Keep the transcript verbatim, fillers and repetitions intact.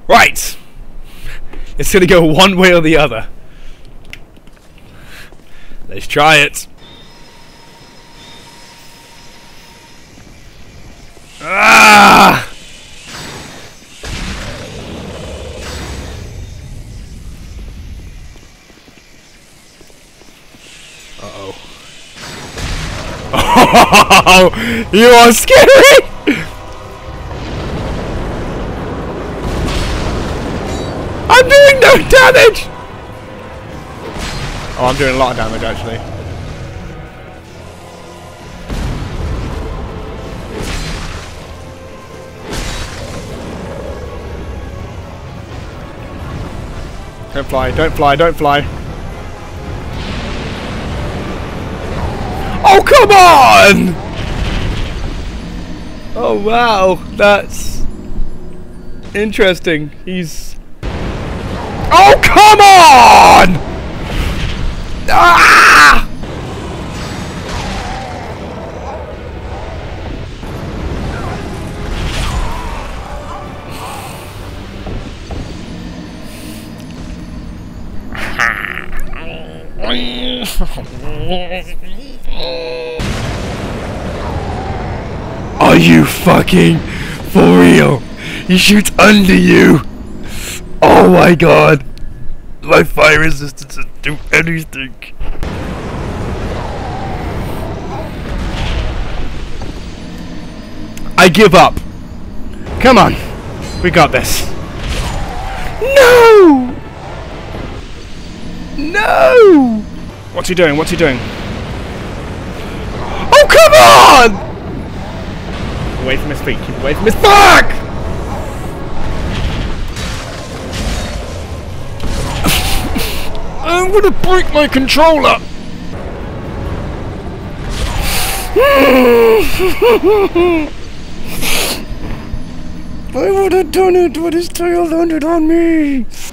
Right! It's gonna go one way or the other. Let's try it. Ah! Uh-oh. Oh, you are scary! I'm doing no damage! Oh, I'm doing a lot of damage actually. Don't fly, don't fly, don't fly. Oh, come on! Oh, wow, that's interesting. He's... Oh, come on! Ah! Are you fucking for real? He shoots under you. Oh my god. My fire resistance doesn't do anything. I give up. Come on. We got this. No! No! What's he doing? What's he doing? Oh, come on! Away from his feet. Keep away from his back! I'm gonna break my controller! I would have done it, but his tail landed on me!